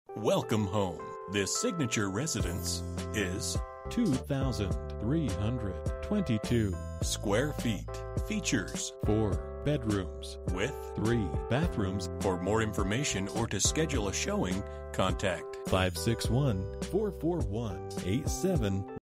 Welcome home. This signature residence is 2,322 square feet. Features 4 bedrooms with 3 bathrooms. For more information or to schedule a showing, contact 561-441-87